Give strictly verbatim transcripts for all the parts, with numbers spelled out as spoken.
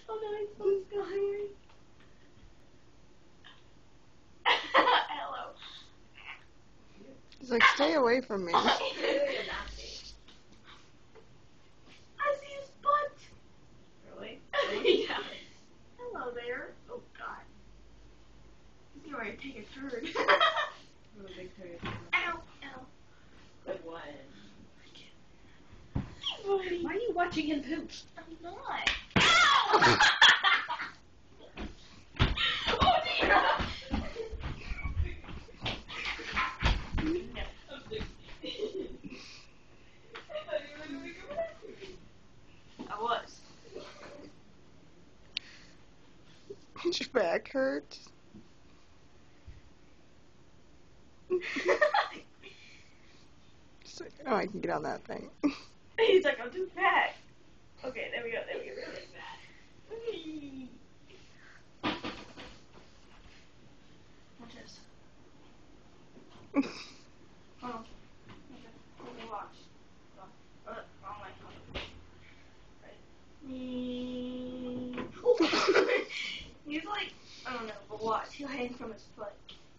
Oh no, it's so scary. Hello. He's like, stay away from me. I see his butt. Really? Yeah. Hello there. Oh god. He's going to take a turd. I'm a big turd. Ow, ow. Good one. Buddy. Why are you watching him poop? I'm not. Ow! Oh dear. I was. Your back hurts. It's like, oh, I can get on that thing. He's like, I'm too fat. Okay, there we go, there we go. Really fat. Watch this. Oh. Okay. Okay, watch. Oh, uh, wrong way. Right. He's like, I don't know, but watch. He'll hang from his foot.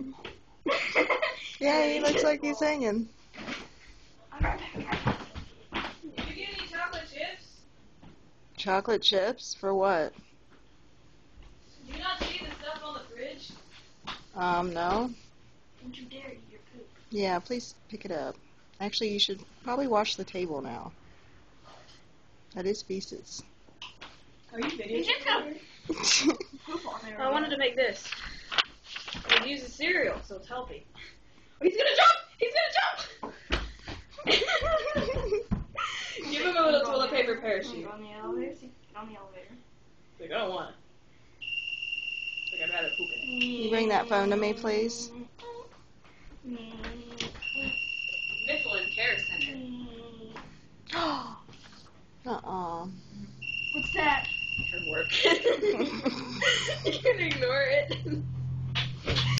Yeah, he looks like he's hanging. I'm right back. Did you get any chocolate chips? Chocolate chips? For what? Do you not see the stuff on the fridge? Um, no. Don't you dare eat your poop. Yeah, please pick it up. Actually, you should probably wash the table now. That is feces. Are you He's videoing? just gonna poop on there. I wanted to make this. It uses cereal, so it's healthy. Oh, he's gonna jump! He's gonna jump! Give him a little toilet paper parachute. Get on the elevator. See, get on the elevator. Like, I don't want it. Like, I'd rather poop in it. Can you bring that phone to me, please? Mifflin Care Center. Uh-uh. What's that? Her work. You can ignore it.